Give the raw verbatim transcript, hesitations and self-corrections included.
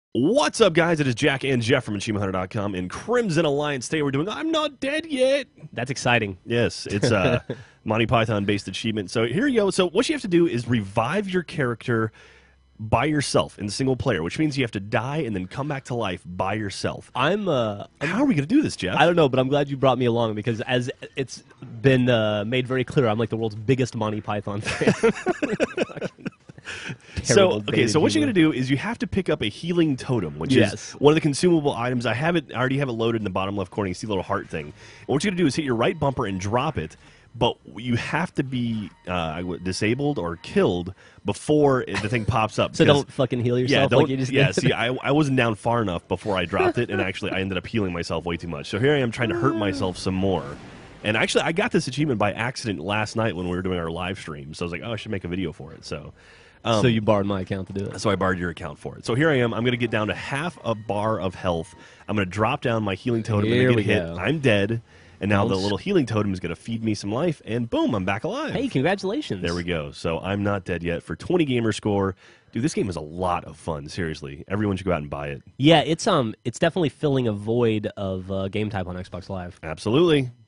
What's up, guys? It is Jack and Jeff from Achievement Hunter dot com and Crimson Alliance. Today we're doing I'm Not Dead Yet. That's exciting. Yes, it's a Monty Python-based achievement. So here you go. So what you have to do is revive your character by yourself in single player, which means you have to die and then come back to life by yourself. I'm, uh... I'm, How are we going to do this, Jeff? I don't know, but I'm glad you brought me along because as it's been uh, made very clear, I'm like the world's biggest Monty Python fan. So, okay, so what you're going to do is you have to pick up a healing totem, which yes. is one of the consumable items. I have it, I already have it loaded in the bottom left corner. You see the little heart thing. And what you're going to do is hit your right bumper and drop it, but you have to be uh, disabled or killed before the thing pops up. So don't fucking heal yourself yeah, don't, like you just yeah, did. see, I, I wasn't down far enough before I dropped it, and actually I ended up healing myself way too much. So here I am trying to hurt myself some more. And actually, I got this achievement by accident last night when we were doing our live stream. So I was like, oh, I should make a video for it. So... Um, so you borrowed my account to do it. So I borrowed your account for it. So here I am. I'm going to get down to half a bar of health. I'm going to drop down my healing totem. Here and we get hit. go. I'm dead. And now Bounce. the little healing totem is going to feed me some life. And boom, I'm back alive. Hey, congratulations. There we go. So I'm not dead yet for twenty gamer score. Dude, this game is a lot of fun. Seriously. Everyone should go out and buy it. Yeah, it's um, it's definitely filling a void of uh, game type on Xbox Live. Absolutely.